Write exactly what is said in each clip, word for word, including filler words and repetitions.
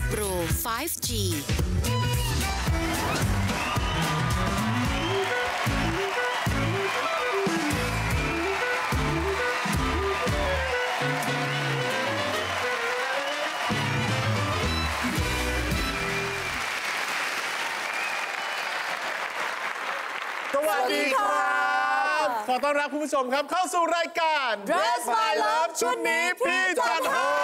โปร ไฟว์ จีสวัสดีครับขอต้อนรับคุณผู้ชมครับเข้าสู่รายการ Dress My Love ชุดนี้พี่จัดให้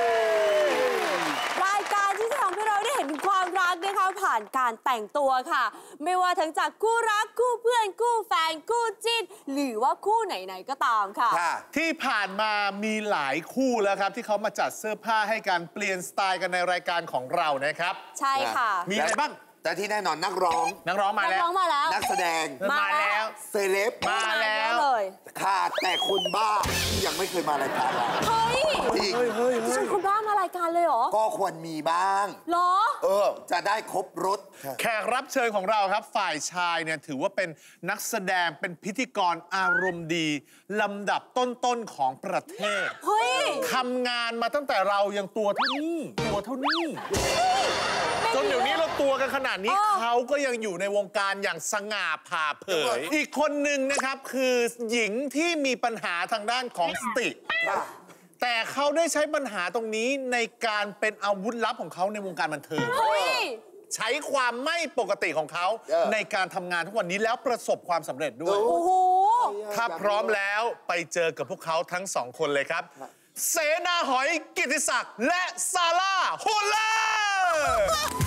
รายการที่จะทำให้เราได้เห็นถึงความรักนะคะผ่านการแต่งตัวค่ะไม่ว่าทั้งจากคู่รักคู่เพื่อนคู่แฟนคู่จิ้นหรือว่าคู่ไหนๆก็ตามค่ะที่ผ่านมามีหลายคู่แล้วครับที่เขามาจัดเสื้อผ้าให้การเปลี่ยนสไตล์กันในรายการของเรานะครับใช่ค่ะมีอะไรบ้างแต่ที่แน่นอนนักร้องนักร้องมาแล้วนักแสดงมาแล้วเซเลบมาแล้วเลยขาดแต่คนบ้าที่ยังไม่เคยมารายการเราเฮ้ยจริงจริงคนบ้ามารายการเลยเหรอก็ควรมีบ้างเหรอเออจะได้ครบรถแขกรับเชิญของเราครับฝ่ายชายเนี่ยถือว่าเป็นนักแสดงเป็นพิธีกรอารมณ์ดีลำดับต้นๆของประเทศเฮ้ยทำงานมาตั้งแต่เรายังตัวเท่านี้ตัวเท่านี้จนเดี๋ยวนี้เราตัวกันขนาดนี้เขาก็ยังอยู่ในวงการอย่างสง่าผ่าเผยอีกคนหนึ่งนะครับคือหญิงที่มีปัญหาทางด้านของสติแต่เขาได้ใช้ปัญหาตรงนี้ในการเป็นอาวุธลับของเขาในวงการบันเทิงใช้ความไม่ปกติของเขาในการทำงานทุกวันนี้แล้วประสบความสำเร็จด้วยถ้าพร้อมแล้วไปเจอกับพวกเขาทั้งสองคนเลยครับเสนาหอยกิตติศักดิ์และซาร่าโฮลเลอร์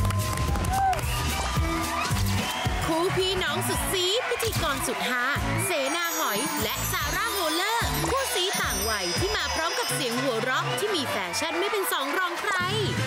คู่พี่น้องสุดซีพิธีกรสุดฮาเสนาหอยและซาร่าโฮลเลอร์คู่ซีต่างวัยที่มาพร้อมกับเสียงหัวเราะที่มีแฟชั่นไม่เป็นสองรองใคร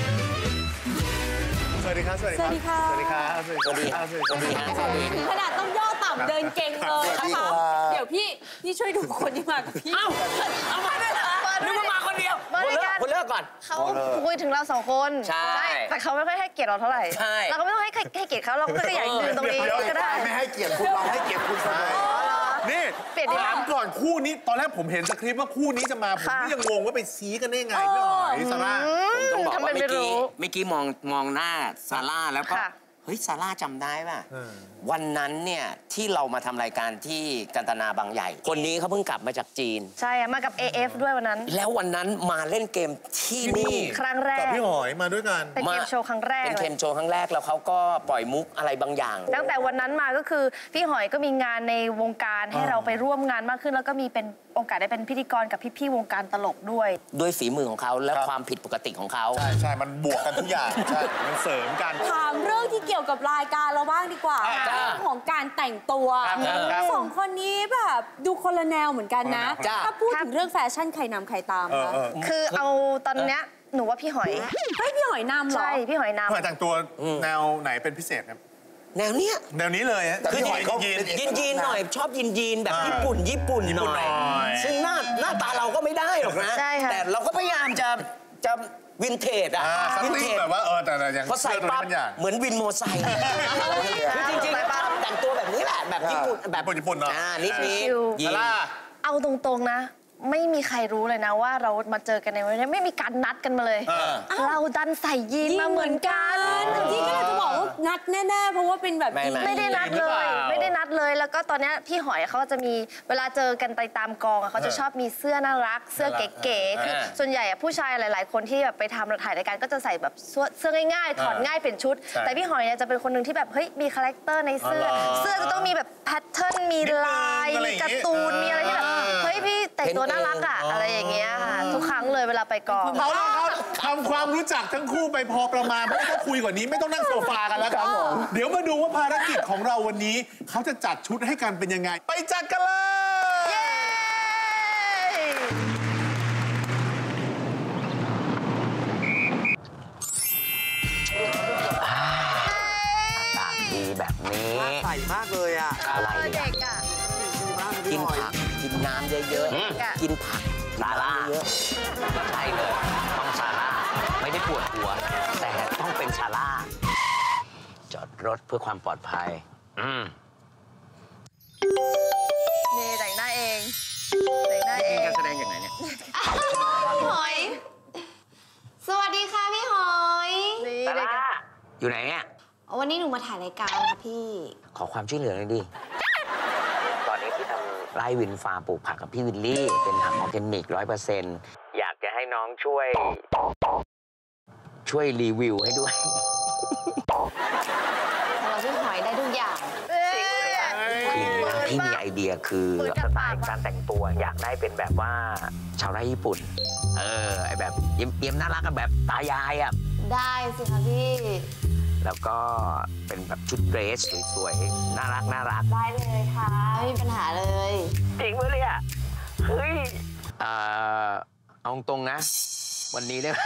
สวัสดีครับสวัสดีครับสวัสดีครับสวัสดีครับสวัสดีครับสวัสดีครับถึงขนาดต้องย่อต่ำเดินเก่งเลยนะคะเดี๋ยวพี่พี่ช่วยดูคนที่มากับพี่เอ้าเอามาด้วยเหรอนึกว่ามาคนเดียวคนเลิกก่อนเขาคุยถึงเราสองคนใช่แต่เขาไม่ค่อยให้เกียรติเราเท่าไหร่เราก็ไม่ต้องให้ให้เกียรติเขาเราก็อยากยืนตรงนี้ก็ได้ไม่ให้เกียรติคุณเราให้เกียรติคุณเสมอนี่ถามก่อนคู่นี้ตอนแรกผมเห็นสคริปต์ว่าคู่นี้จะมาผมก็ยังงงว่าไปซีกันได้ไงพี่หอยซาร่าผมต้องบอกว่าเมื่อกี้เมื่อกี้มองมองหน้าซาร่าแล้วก็เฮ้ยซาร่าจำได้ป่ะวันนั้นเนี่ยที่เรามาทำรายการที่กันตนาบางใหญ่คนนี้เขาเพิ่งกลับมาจากจีนใช่มากับ เอ เอฟ ด้วยวันนั้นแล้ววันนั้นมาเล่นเกมที่นี่ครั้งแรกกับพี่หอยมาด้วยกันเป็นเกมโชว์ครั้งแรกเป็นเกมโชว์ครั้งแรกแล้วเขาก็ปล่อยมุกอะไรบางอย่างตั้งแต่วันนั้นมาก็คือพี่หอยก็มีงานในวงการให้เราไปร่วมงานมากขึ้นแล้วก็มีเป็นโอกาสได้เป็นพิธีกรกับพี่ๆวงการตลกด้วยด้วยฝีมือของเขาและความผิดปกติของเขาใช่ใช่มันบวกกันทุกอย่างใช่มันเสริมกันถามเรื่องที่เกี่ยวกับรายการเราบ้างดีกว่าเรื่องของการแต่งตัวสองคนนี้แบบดูคนละแนวเหมือนกันนะถ้าพูดถึงเรื่องแฟชั่นใครนำใครตามคะคือเอาตอนเนี้ยหนูว่าพี่หอยเฮ้ยพี่หอยนำเหรอใช่พี่หอยนำหอยแต่งตัวแนวไหนเป็นพิเศษครับแนวเนี้ยแนวนี้เลยฮะคือหอยเขายีนยีนหน่อยชอบยีนยีนแบบญี่ปุ่นญี่ปุ่นหน่อยซึ่งหน้าหน้าตาเราก็ไม่ได้หรอกนะแต่เราก็พยายามจะจะวินเทจอะวินเทจแบบว่าเออแต่ยังพอใส่ปั๊บเหมือนวินโมไซค์คือจริงๆชอบแต่งตัวแบบนี้แหละแบบญี่ปุ่นแบบญี่ปุ่นเนาะอ่านิดนี้ยีนเอาตรงๆนะไม่มีใครรู้เลยนะว่าเรามาเจอกันในวันนี้ไม่มีการนัดกันมาเลยเราดันใส่ยีนมาเหมือนกันที่ก็จะบอกว่านัดแน่ๆเพราะว่าเป็นแบบไม่ได้นัดเลยไม่ได้นัดเลยแล้วก็ตอนนี้พี่หอยเขาจะมีเวลาเจอกันไปตามกองเขาจะชอบมีเสื้อน่ารักเสื้อเก๋ๆคือส่วนใหญ่ผู้ชายหลายๆคนที่แบบไปทำถ่ายรายการก็จะใส่แบบเสื้อง่ายๆถอดง่ายเป็นชุดแต่พี่หอยเนี่ยจะเป็นคนหนึ่งที่แบบเฮ้ยมีคาแรคเตอร์ในเสื้อเสื้อจะต้องมีแบบแพทเทิร์นมีลายมีการ์ตูนมีอะไรที่แบบเฮ้ยพี่แต่งตัวน่ารักอะอะไรอย่างเงี้ยค่ะทุกครั้งเลยเวลาไปกองเอาละครับทำความรู้จักทั้งคู่ไปพอประมาณไม่ต้องคุยกว่านี้ไม่ต้องนั่งโซฟากันแล้วครับเดี๋ยวมาดูว่าภารกิจของเราวันนี้เขาจะจัดชุดให้กันเป็นยังไงไปจัดกันเลยอากาศดีแบบนี้ใส่มากเลยอ่ะอะไรเด็กอ่ะกินผักกินน้ำเยอะๆกินผักซาร่าเยอะใช่เลยต้องซาร่าไม่ได้ปวดหัวแต่ต้องเป็นซาร่าจอดรถเพื่อความปลอดภัยอืมนี่แต่งหน้าเองแต่งหน้าเองการแสดงอย่างไรเนี่ยพี่หอยสวัสดีค่ะพี่หอยนี่อยู่ไหนเนี่ยวันนี้หนูมาถ่ายรายการค่ะพี่ขอความช่วยเหลือหน่อยดิตอนนี้พี่ทำไร่วินฟาร์มปลูกผักกับพี่วิลลี่เป็นผักออร์แกนิกร้อยเปอร์เซ็นต์อยากจะให้น้องช่วย ช่วยรีวิวให้ด้วยเราช่วยหอยได้ทุกอย่างพี่มีไอเดียคือสไตล์การแต่งตัวอยากได้เป็นแบบว่าชาวไร่ญี่ปุ่นเออไอแบบเยี่ยมๆน่ารักแบบตายายอ่ะได้สิคะพี่แล้วก็เป็นแบบชุดเดรสสวยๆน่ารักน่ารักได้เลยค่ะไม่มีปัญหาเลยจริงปะเนี่ยเฮ้ยเอ่อเอาตรงนะวันนี้เนี่ย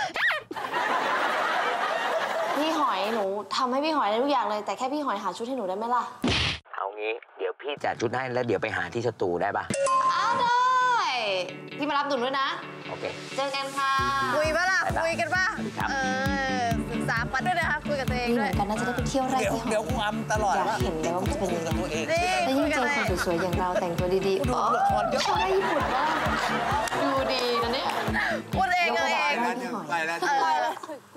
พี่หอยหนูทำให้พี่หอยได้ทุกอย่างเลยแต่แค่พี่หอยหาชุดให้หนูได้ไหมล่ะเอางี้เดี๋ยวพี่จัดชุดให้แล้วเดี๋ยวไปหาที่สตูได้ปะอ้าวได้พี่มารับหนูด้วยนะโอเคเจอกันค่ะคุยปะล่ะคุยกันปะเออศึกษาปัดด้วยนะคะคุยกับตัวเองด้วยกันน่าจะได้ไปเที่ยวไร่ที่หอยเดี๋ยวกูอัมตลอดอยากเห็นเลยว่ามันจะเป็นยังไงแล้วยิ่งเจอคนสวยๆอย่างเราแต่งตัวดีๆอ๋อชอบไร่ญี่ปุ่นมากดูดีนะเนี่ยพูดเองเองไปแล้วไปแล้ว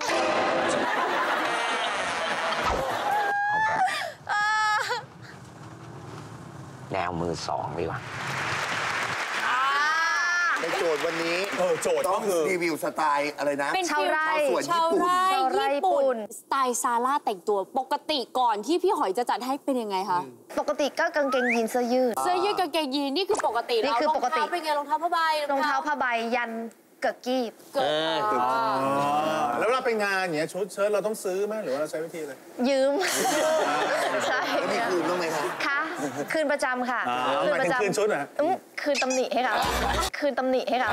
แนวมือสองดีกว่าในโจทย์วันนี้เออโจทย์ต้องคือรีวิวสไตล์อะไรนะเป็นชาวไร่ชาวไร่ญี่ปุ่นสไตล์ซาร่าแต่งตัวปกติก่อนที่พี่หอยจะจัดให้เป็นยังไงคะปกติก็กางเกงยีนเสื้อยืดเสื้อยืดกางเกงยีนนี่คือปกตินี่คือปกติเป็นไงรองเท้าผ้าใบรองเท้าผ้าใบยันเกิดกีบเกิดแล้วเวลาไปงานอย่างเงี้ยชุดเชิ้ตเราต้องซื้อไหมหรือว่าเราใช้วิธีอะไรยืมใช่แล้วมีคืนบ้างไหมคะคะคืนประจำค่ะคืนประจำคืนชุดเหรอคืนตำหนิให้ค่ะคืนตำหนิให้ค่ะ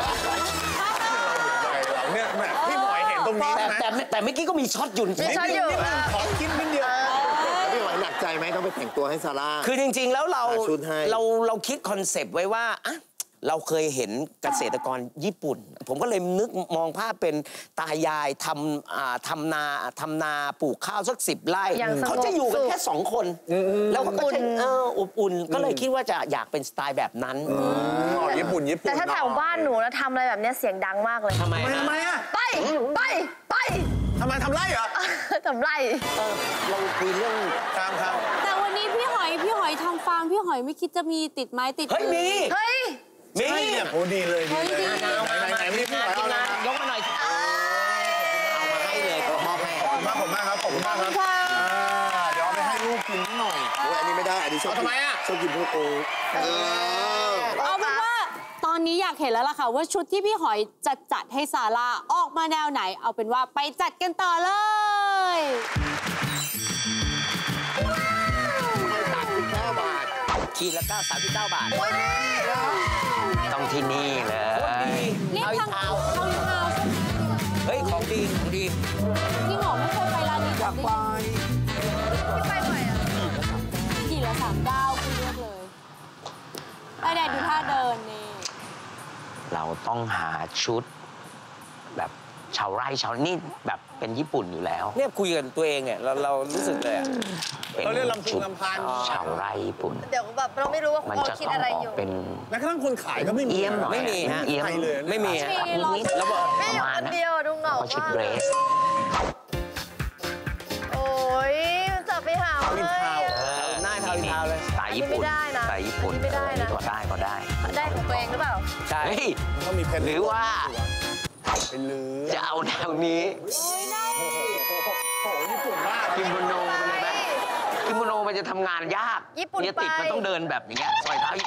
เนี่ยแม่พี่หอยเห็นตรงนี้แต่แต่แต่เมื่อกี้ก็มีช็อตอยู่มีช็อตอยู่ขอคิดนิดเดียวพี่หอยหนักใจไหมต้องไปแต่งตัวให้ซาร่าคือจริงๆแล้วเราเราเราคิดคอนเซปต์ไว้ว่าอะเราเคยเห็นเกษตรกรญี่ปุ่นผมก็เลยนึกมองภาพเป็นตายายทำทำนาทำนาปลูกข้าวสักสิบไร่เขาจะอยู่กันแค่สองคนแล้วก็จะอบอุ่นก็เลยคิดว่าจะอยากเป็นสไตล์แบบนั้นญี่ปุ่นญี่ปุ่นแต่ถ้าแถวบ้านหนูแล้วทำอะไรแบบนี้เสียงดังมากเลยทำไมทำไมอ่ะไปไปไปทำไมทำไรเหรอทำไรเราคุยเรื่องตามครับแต่วันนี้พี่หอยพี่หอยทำฟาร์มพี่หอยไม่คิดจะมีติดไม้ติดเฮ้ยมีเฮ้ยมีเนี่ยโอ้ดีเลยดีเลยไหนไหนมีพี่หอยเอาเลยยกมาหน่อยเอามาให้เลยขอมอบให้ขอบคุณมากขอบคุณมากครับขอบคุณมากครับเดี๋ยวเอาไปให้ลูกกินหน่อยอันนี้ไม่ได้อันนี้ชอบทำไมอ่ะชอบกินพวกโอ๊ตเอาเป็นว่าตอนนี้อยากเห็นแล้วล่ะค่ะว่าชุดที่พี่หอยจะจัดให้ซาร่าออกมาแนวไหนเอาเป็นว่าไปจัดกันต่อเลยขีดละเก้าสามสิบเก้าบาทต้องที่นี่เลยเอาอีกเท้าเอาอีกเท้าเฮ้ยของดีของดีพี่หอมไม่เคยไปร้านนี้อยากไปที่ไปบ่อยอ่ะกี่ละสามเก้าคุณเลือกเลยไอ้แดดดูท่าเดินนี่เราต้องหาชุดแบบชาวไร่ชาวนี่แบบเป็นญี่ปุ่นอยู่แล้วเนี่ยคุยกันตัวเองเนี่ยเราเรารู้สึกเลยอ่ะเราเรียกลำพึงลำพันชาวไร่ญี่ปุ่นเดี๋ยวแบบเราไม่รู้ว่าเขาคิดอะไรอยู่เป็นแม้กระทั่งคนขายก็ไม่มีเอี้ยมหน่อยไม่มีฮะเอี้ยมไม่มีฮะแล้วบอกไม่อยู่คนเดียวดูเหงาชุดเดรสโอ้ยจะไปหาเลยหน้าเท้าเท้าเลยสายญี่ปุ่นสายญี่ปุ่นไม่ได้นะก็ได้ก็ได้ได้ของตัวเองหรือเปล่าใช่ต้องมีเพชรหรือว่าเป็นลือจะเอาแนวนี้ญี่ปุ่นมากกิโมโนเลยไหมกิโมโนมันจะทำงานยากญี่ปุ่นไปติดมันต้องเดินแบบอย่างเงี้ยซอยเท้า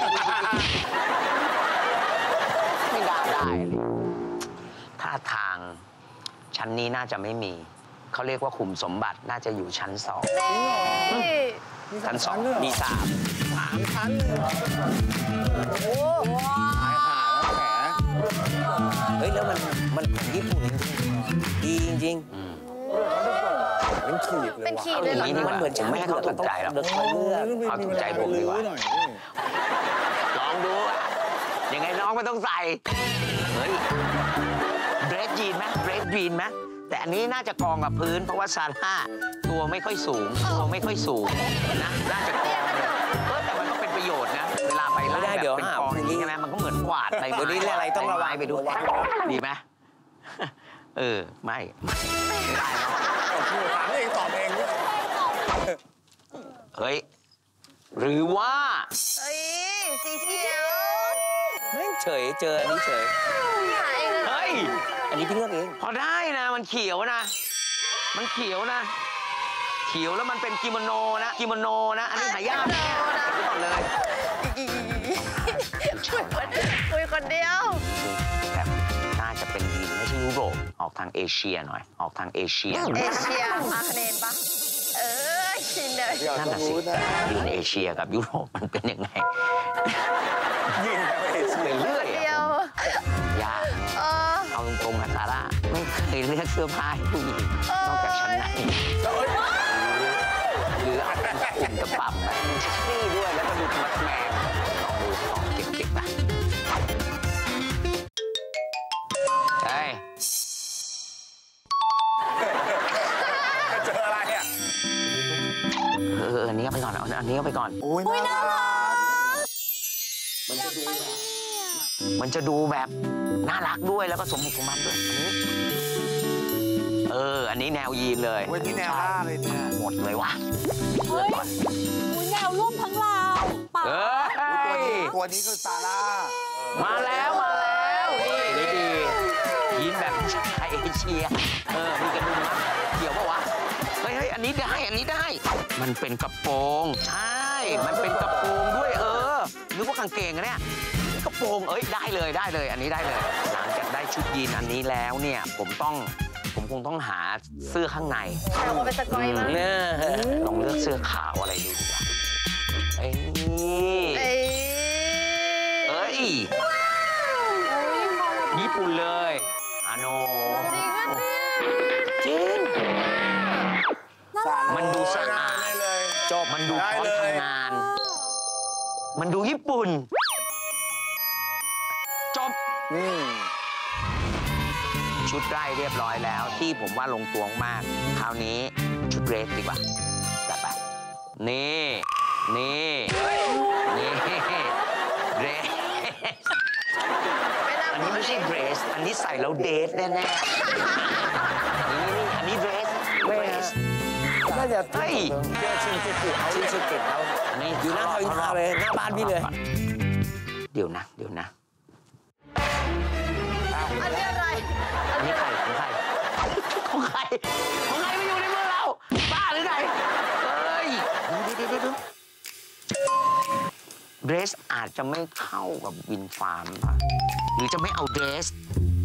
ไม่ได้ได้ท่าทางชั้นนี้น่าจะไม่มีเขาเรียกว่าขุมสมบัติน่าจะอยู่ชั้นสองชั้นสองมีสามสามชั้นโอ้หายหาแล้วแผลเฮ้ยแล้วมันมันของญี่ปุ่นดีจริงเป็นขีดเลยเป็นขีดเลยเหรอนี่มันเหมือนจะไม่ให้เขาถูกใจหรอกเขาถูกใจผมดีกว่าลองดูยังไงน้องไม่ต้องใส่เฮ้ยเดรสยีนไหมเดรสยีนไหมแต่อันนี้น่าจะกองกับพื้นเพราะว่าซาร่าตัวไม่ค่อยสูงตัวไม่ค่อยสูงนะน่าจะกองเออแต่มันก็เป็นประโยชน์นะเวลาไปไล่แบบเป็นกองอย่างนี้ใช่ไหมมันก็เหมือนกวาดอะไรเดี๋ยวนี้อะไรต้องระวังไปดูดีไหมเออไม่ไม่ได้เนาะถามเองตอบเองด้วยเฮ้ย หรือว่าเฮ้ยสีเขียวแม่งเฉยเจออันนี้เฉยหาเองเลยเฮ้ย อันนี้พี่เลือกเอง พอได้นะ มันเขียวนะ มันเขียวนะ เขียวแล้วมันเป็นกิโมโนนะ กิโมโนนะ อันนี้หายากนะก่อนเลยคุยคนเดียวแบบน่าจะเป็นยีนไม่ใช่ยุโรป ออกทางเอเชียหน่อย ออกทางเอเชียเอเชียมาคะแนนปะเออชินเลยนั่นน่ะสิยีนเอเชียกับยุโรปมันเป็นยังไงยิงไปเฉยไปเรื่อยเดียวยากเออเอาตรงๆนะซาร่าไม่เคยเลือกเสื้อผ้าให้ผู้หญิงนอกจากชั้นในหรืออาจเป็นกลุ่มกระปั่มแบบเซ็กซี่ด้วยแล้วก็ดูธรรมะแมงลองดูของเก็บๆนะเฮ้ยเจออะไรอ่ะเอออันนี้ไปก่อนเอาอันนี้ไปก่อนโอ้ยน่ารักมันจะดูแบบน่ารักด้วยแล้วก็สมบุกสมบันด้วยอันนี้เอออันนี้แนวยีนเลยโอ้ยนี่แนวล่าเลยเนี่ยหมดเลยวะเฮ้ยอุ๊ยแนวร่วมทั้งลาวป่าเออตัวนี้ตัวนี้คือซาร่ามาแล้วมาแล้วนี่นี่ดียีนแบบชายเอเชียเออมีกระดุมมัดเกี่ยวปะวะเฮ้ยเฮ้ยอันนี้ได้อันนี้ได้ มันเป็นกระโปรงใช่มันเป็นกระโปรงด้วยเออนึกว่ากางเกงอะเนี่ยกระโปรงเอ้ยได้เลยได้เลย อันนี้ได้เลยหลังจากได้ชุดยีนอันนี้แล้วเนี่ยผมต้องผมคงต้องหาเสื้อข้างในเราก็เป็นสกอยมาเนี่ยลองเลือกเสื้อขาวอะไรดูดีกว่าเอ้ยเอ้ยเอ้ยญี่ปุ่นเลยอาโนจริงปะเนี่ยจริงซาร่ามันดูสะอาดได้เลยจบมันดูพร้อมทำงาน มันดูญี่ปุ่น จบอืมชุดไร่เรียบร้อยแล้ว ที่ผมว่าลงตัวมาก คราวนี้ชุดเดรสดีกว่าจัดไป นี่ นี่ นี่เดรสไม่น่าอันพูนี้ดไม่ใช่เดรส อันนี้ใส่แล้วเดทแน่ๆนี่นี่อันนี้เดรสเดรสน่าจะเฮ้ยเจอชินจูกุเอาชินจูกุเราอันนี้อยู่หน้าทาวน์อินทาวน์เลยหน้าบ้านพี่เลยเดี๋ยวนะ เดี๋ยวนะอันนี้อะไรอันนี้ใครของใครของใครของใครมาอยู่ในมือเรา บ้าหรือไงเอ้ยเดี๋ยวเดี๋ยวเดี๋ยวเดรสอาจจะไม่เข้ากับวินฟาร์มป่ะหรือจะไม่เอาเดรส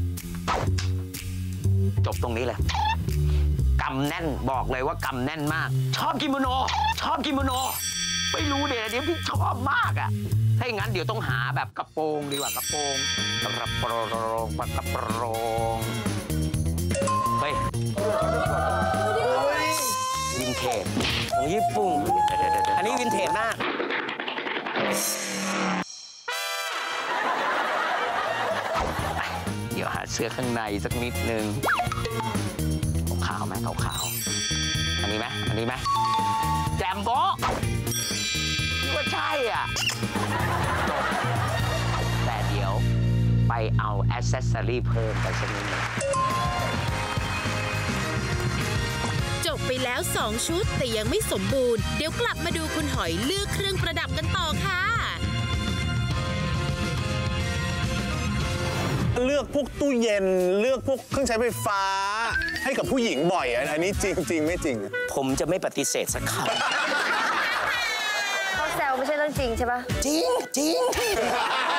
จบตรงนี้เลยกำแน่นบอกเลยว่ากำแน่นมาก ชอบกิโมโน ชอบกิโมโน ไม่รู้เดี๋ยวเดี๋ยวพี่ชอบมากอ่ะถ้าอย่างนั้นเดี๋ยวต้องหาแบบกระโปรงดีกว่ากระโปรงกระโปรงกระโปรงเฮ้ยวินเทจของญี่ปุ่นเดี๋ยวเดี๋ยวเดี๋ยวอันนี้วินเทจมากเดี๋ยวหาเสื้อข้างในสักนิดนึงขาวๆไหมขาวๆอันนี้ไหมอันนี้ไหมแจมโบนี่ว่าใช่อ่ะจบแต่เดี๋ยวไปเอาแอสเซสซอรี่เพิ่มไปสักนิดนึงจบไปแล้วสองชุดแต่ยังไม่สมบูรณ์ เดี๋ยวกลับมาดูคุณหอยเลือกเครื่องประดับกันต่อค่ะเลือกพวกตู้เย็นเลือกพวกเครื่องใช้ไฟฟ้า ให้กับผู้หญิงบ่อยอะอันนี้จริงจริงไม่จริงผมจะไม่ปฏิเสธสักคเขาแซวไม่ใช่เรื่องจริงใช่ปะำจริงจริง